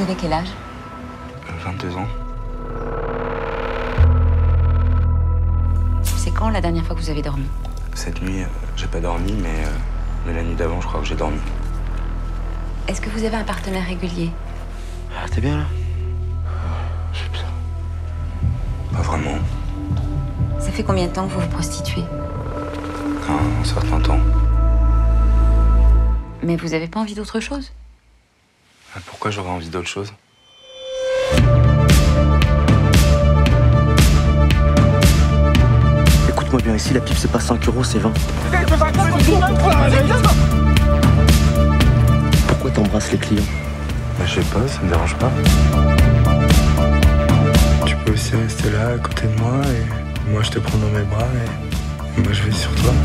avez quel âge? 22 ans. C'est quand la dernière fois que vous avez dormi? Cette nuit, j'ai pas dormi, mais la nuit d'avant, je crois que j'ai dormi. Est-ce que vous avez un partenaire régulier? Ah, t'es bien là? J'ai bien. Pas vraiment. Ça fait combien de temps que vous vous prostituez? Un certain temps. Mais vous avez pas envie d'autre chose? Pourquoi j'aurais envie d'autre chose? Écoute-moi bien, ici la pipe c'est pas 5 euros, c'est 20. Pourquoi t'embrasses les clients? Bah, je sais pas, ça me dérange pas. Tu peux aussi rester là à côté de moi et moi je te prends dans mes bras et moi je vais sur toi.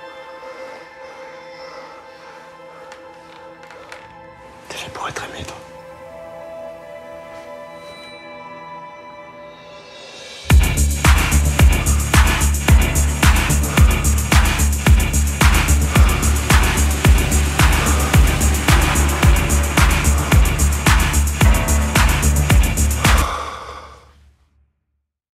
T'es fait pour être aimé, toi.